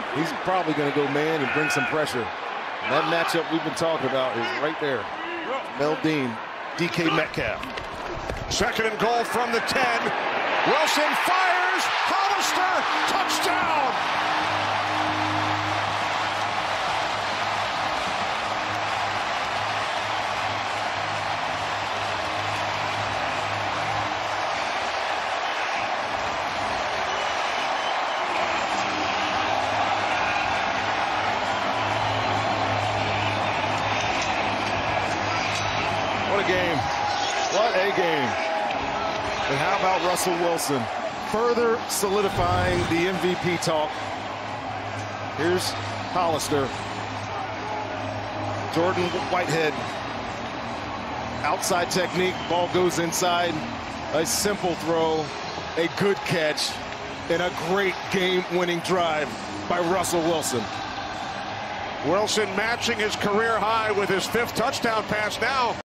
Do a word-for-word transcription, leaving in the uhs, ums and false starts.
He's probably going to go man and bring some pressure. And that matchup we've been talking about is right there. Mel Dean, D K Metcalf. Second and goal from the ten. Wilson fires. Hollister, touchdown. What a game. What a game. And how about Russell Wilson further solidifying the M V P talk? Here's Hollister. Jordan Whitehead. Outside technique. Ball goes inside. A simple throw. A good catch. And a great game-winning drive by Russell Wilson. Wilson matching his career high with his fifth touchdown pass now.